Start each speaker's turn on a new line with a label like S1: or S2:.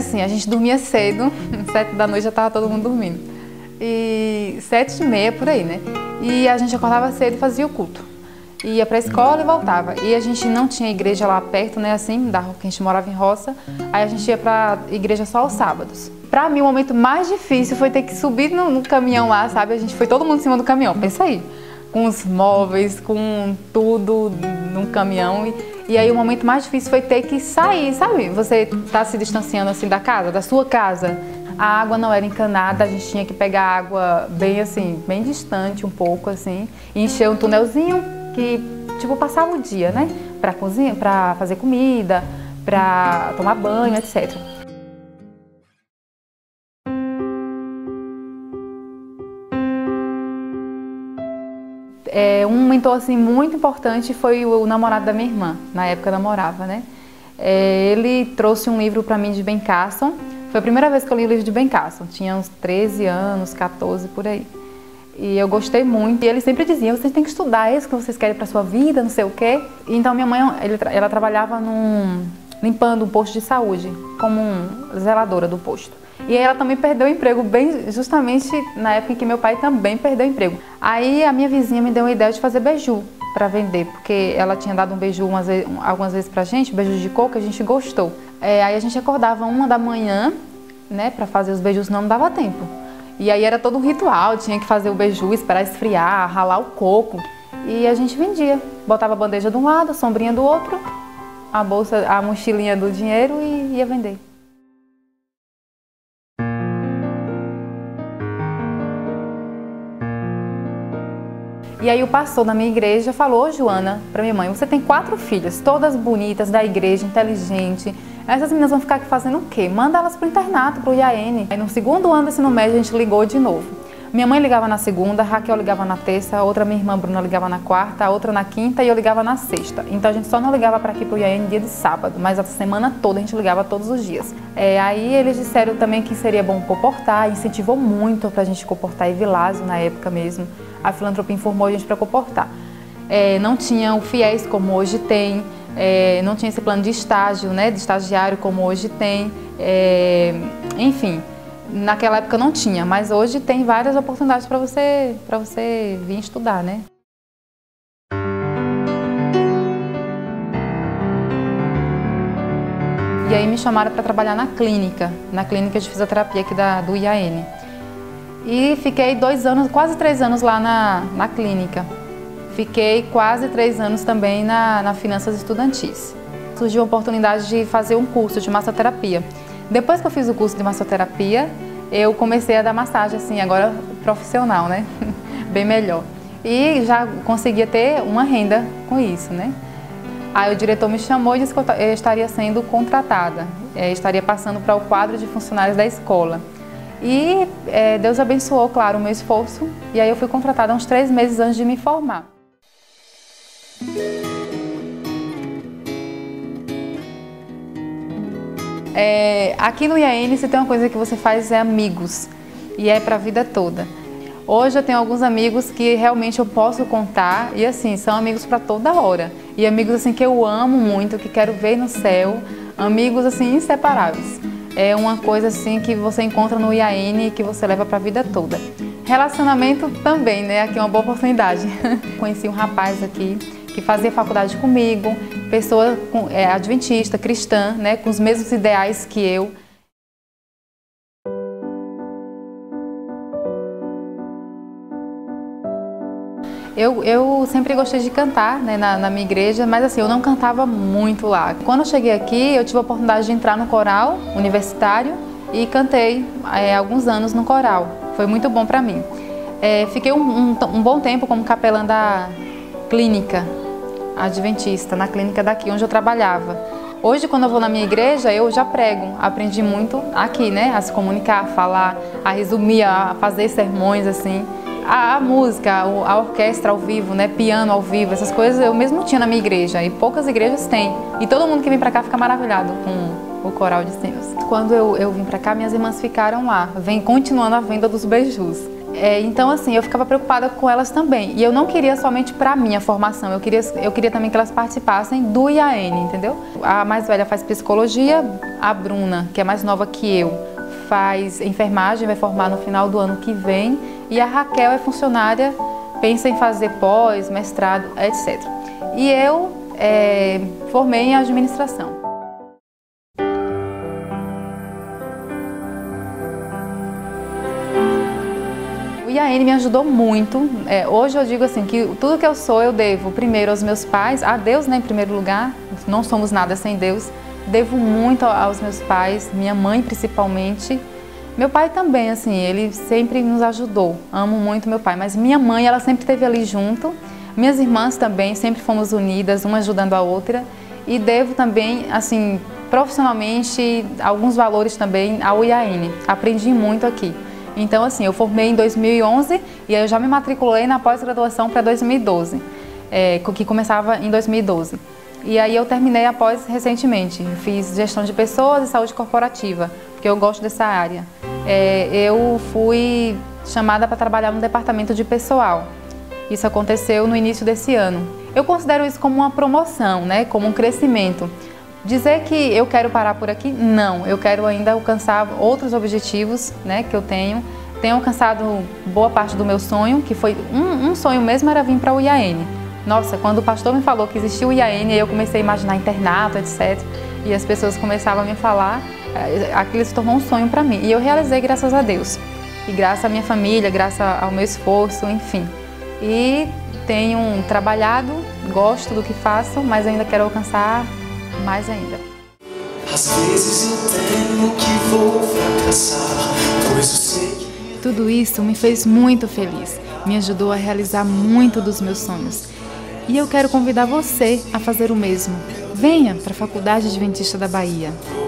S1: assim, a gente dormia cedo, 7 da noite já estava todo mundo dormindo. E 7h30 por aí, né? E a gente acordava cedo e fazia o culto. Ia para a escola e voltava. E a gente não tinha igreja lá perto, né? Assim, que a gente morava em roça. Aí a gente ia para a igreja só aos sábados. Para mim, o momento mais difícil foi ter que subir no caminhão lá, sabe? A gente foi todo mundo em cima do caminhão, pensa aí. Com os móveis, com tudo no caminhão. E aí o momento mais difícil foi ter que sair, sabe? Você tá se distanciando assim da casa, da sua casa. A água não era encanada, a gente tinha que pegar água bem assim, bem distante um pouco assim. E encher um tunelzinho que, tipo, passava o dia, né? Pra cozinhar, pra fazer comida, pra tomar banho, etc. Um mentor assim, muito importante foi o namorado da minha irmã, na época eu namorava, né? Ele trouxe um livro para mim de Ben Carson. Foi a primeira vez que eu li o livro de Ben Carson, tinha uns 13 anos, 14 por aí. E eu gostei muito. E ele sempre dizia, vocês têm que estudar, é isso que vocês querem para sua vida, não sei o quê. E então minha mãe, ela trabalhava limpando um posto de saúde, como zeladora do posto. E aí ela também perdeu o emprego, bem justamente na época em que meu pai também perdeu o emprego. Aí a minha vizinha me deu a ideia de fazer beiju para vender, porque ela tinha dado um beiju algumas vezes pra gente, beiju de coco, a gente gostou. Aí a gente acordava 1 da manhã, né, para fazer os beijus, não dava tempo. E aí era todo um ritual, tinha que fazer o beiju, esperar esfriar, ralar o coco. E a gente vendia, botava a bandeja de um lado, a sombrinha do outro, a bolsa, a mochilinha do dinheiro e ia vender. E aí o pastor da minha igreja falou, Joana, para minha mãe, você tem 4 filhas, todas bonitas, da igreja, inteligentes. Essas meninas vão ficar aqui fazendo o quê? Manda elas para o internato, para o IAN. Aí no segundo ano do ensino médio a gente ligou de novo. Minha mãe ligava na segunda, Raquel ligava na terça, outra minha irmã Bruna ligava na quarta, a outra na quinta e eu ligava na sexta. Então a gente só não ligava para aqui para o IAN dia de sábado, mas a semana toda a gente ligava todos os dias. Aí eles disseram também que seria bom comportar, incentivou muito para a gente comportar Evilásio na época mesmo. A filantropia informou a gente para comportar. Não tinha o FIES como hoje tem, não tinha esse plano de estágio, né, de estagiário como hoje tem, enfim, naquela época não tinha, mas hoje tem várias oportunidades para você vir estudar, né? E aí me chamaram para trabalhar na clínica de fisioterapia aqui do IAN. E fiquei 2 anos, quase 3 anos lá na clínica. Fiquei quase 3 anos também na finanças estudantis. Surgiu a oportunidade de fazer um curso de massoterapia. Depois que eu fiz o curso de massoterapia, eu comecei a dar massagem, assim, agora profissional, né? Bem melhor. E já conseguia ter uma renda com isso, né? Aí o diretor me chamou e disse que eu estaria sendo contratada. Estaria passando para o quadro de funcionários da escola. E Deus abençoou, claro, o meu esforço. E aí eu fui contratada uns 3 meses antes de me formar. Aqui no IAN, se tem uma coisa que você faz é amigos. E é para a vida toda. Hoje eu tenho alguns amigos que realmente eu posso contar. E assim, são amigos para toda hora. E amigos assim que eu amo muito, que quero ver no céu. Amigos assim inseparáveis. É uma coisa assim que você encontra no IAN e que você leva para a vida toda. Relacionamento também, né? Aqui é uma boa oportunidade. Conheci um rapaz aqui que fazia faculdade comigo, pessoa adventista, cristã, né? Com os mesmos ideais que eu. Eu sempre gostei de cantar, né, na minha igreja, mas assim, eu não cantava muito lá. Quando eu cheguei aqui, eu tive a oportunidade de entrar no coral universitário e cantei alguns anos no coral. Foi muito bom para mim. Fiquei um bom tempo como capelã da clínica adventista, na clínica daqui onde eu trabalhava. Hoje, quando eu vou na minha igreja, eu já prego. Aprendi muito aqui, né, a se comunicar, a falar, a resumir, a fazer sermões, assim. A música, a orquestra ao vivo, né, piano ao vivo, essas coisas eu mesmo tinha na minha igreja e poucas igrejas têm. E todo mundo que vem pra cá fica maravilhado com o coral de sinos. Quando eu vim pra cá, minhas irmãs ficaram lá, continuando a venda dos beijus. Então, assim, eu ficava preocupada com elas também. E eu não queria somente para minha formação, eu queria também que elas participassem do IAN, entendeu? A mais velha faz psicologia, a Bruna, que é mais nova que eu, faz enfermagem, vai formar no final do ano que vem, e a Raquel é funcionária, pensa em fazer pós, mestrado, etc. E eu formei em administração. O IAN me ajudou muito. Hoje eu digo assim que tudo que eu sou eu devo primeiro aos meus pais, a Deus, né, em primeiro lugar, não somos nada sem Deus. Devo muito aos meus pais, minha mãe principalmente. Meu pai também, assim, ele sempre nos ajudou. Amo muito meu pai, mas minha mãe, ela sempre esteve ali junto. Minhas irmãs também, sempre fomos unidas, uma ajudando a outra. E devo também, assim, profissionalmente, alguns valores também ao IAN. Aprendi muito aqui. Então, assim, eu formei em 2011 e aí eu já me matriculei na pós-graduação para 2012, que começava em 2012. E aí eu terminei a pós recentemente. Eu fiz gestão de pessoas e saúde corporativa, porque eu gosto dessa área. Eu fui chamada para trabalhar no departamento de pessoal. Isso aconteceu no início desse ano. Eu considero isso como uma promoção, né? Como um crescimento. Dizer que eu quero parar por aqui, não. Eu quero ainda alcançar outros objetivos, né, que eu tenho. Tenho alcançado boa parte do meu sonho, que foi um sonho mesmo, era vir para o IAN. Nossa, quando o pastor me falou que existia o IAN, eu comecei a imaginar internato, etc. E as pessoas começavam a me falar, aquilo se tornou um sonho para mim. E eu realizei graças a Deus. E graças à minha família, graças ao meu esforço, enfim. E tenho trabalhado, gosto do que faço, mas ainda quero alcançar mais ainda.
S2: Às vezes eu temo que vou fracassar, pois eu sei que...
S1: Tudo isso me fez muito feliz, me ajudou a realizar muito dos meus sonhos. E eu quero convidar você a fazer o mesmo. Venha para a Faculdade Adventista da Bahia.